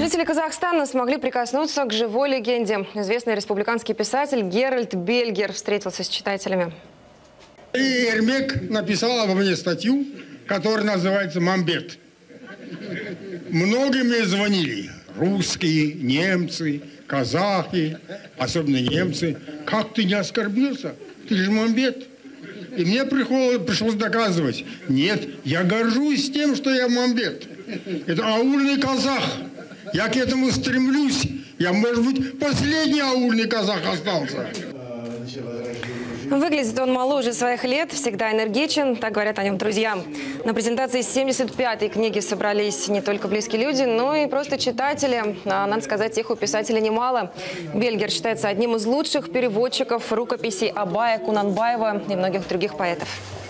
Жители Казахстана смогли прикоснуться к живой легенде. Известный республиканский писатель Геральт Бельгер встретился с читателями. И Эрмек написал обо мне статью, которая называется «Мамбет». Многим мне звонили. Русские, немцы, казахи, особенно немцы. Как ты не оскорбился? Ты же Мамбет. И мне пришлось доказывать. Нет, я горжусь тем, что я Мамбет. Это аульный казах. Я к этому стремлюсь. Я, может быть, последний аульный казах остался. Выглядит он моложе своих лет, всегда энергичен, так говорят о нем друзья. На презентации 75-й книги собрались не только близкие люди, но и просто читатели. Надо сказать, их у писателя немало. Бельгер считается одним из лучших переводчиков рукописей Абая, Кунанбаева и многих других поэтов.